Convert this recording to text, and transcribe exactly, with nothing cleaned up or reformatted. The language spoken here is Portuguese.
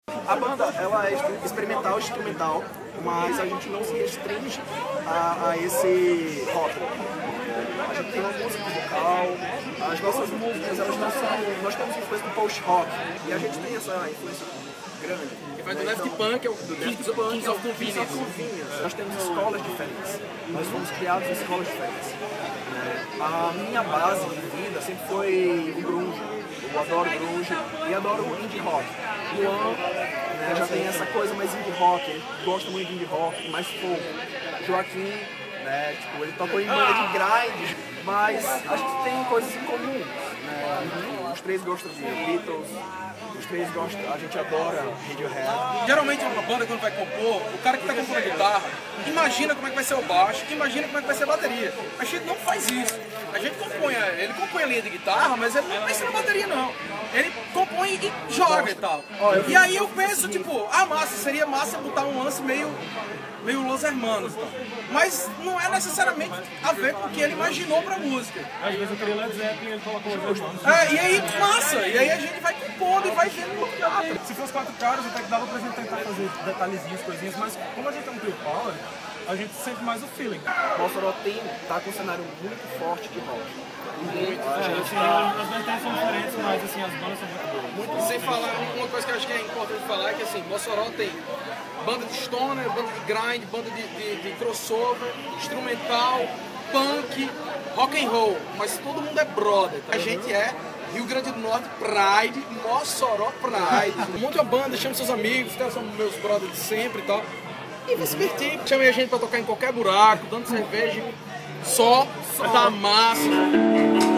A banda, ela é experimental, instrumental, mas a gente não se restringe a, a esse rock. A gente tem uma música vocal, as nossas músicas, elas não são, nós temos influência do post-rock, e a gente tem essa influência grande. Que faz do Daft Punk, é o do Kings of, Kings of Convenience. Convenience. Nós temos escolas diferentes, nós fomos criados em escolas diferentes. A minha base de vida sempre foi o grunge. Eu adoro grunge e adoro o indie rock. Luan, né, já tem essa coisa mais indie rock, ele gosta muito de indie rock, mais folk. Joaquim, né, tipo, ele tocou em banda de grind, mas a gente tem coisas em comum. Né? Os três gostam de Beatles, os três gostam, a gente adora Radiohead. Geralmente uma banda quando vai compor, o cara que está compondo a guitarra, imagina como é que vai ser o baixo, imagina como é que vai ser a bateria. A gente não faz isso. A gente compõe, ele compõe a linha de guitarra, mas ele não pensa na bateria não. Ele compõe e joga e tal. E aí eu penso, tipo, ah, massa, seria massa botar um lance meio, meio Los Hermanos e tal. Mas não é necessariamente a ver com o que ele imaginou pra música. Às vezes eu queria Led Zeppelin e ele colocou Los Hermanos. É, e aí, massa, e aí a gente vai compondo e vai vendo o que dá. Se fosse quatro caras, até que dava pra gente tentar fazer detalhezinhos, coisinhas, mas como a gente é um trio power, a gente sente mais o feeling. Mossoró tem, tá com um cenário muito forte de rock. Muito, É, assim, tá... as vertentes são diferentes, mas assim, as bandas são muito boas. Muito Sem falar, uma coisa que eu acho que é importante falar é que assim, Mossoró tem banda de stoner, banda de grind, banda de, de, de crossover, instrumental, punk, rock and roll, mas todo mundo é brother. Tá? A gente é Rio Grande do Norte Pride, Mossoró Pride. Monte uma banda, chama seus amigos, os caras são meus brothers de sempre e tal. E vai se divertir. Chamei a gente pra tocar em qualquer buraco, dando cerveja, só, só. Tá massa.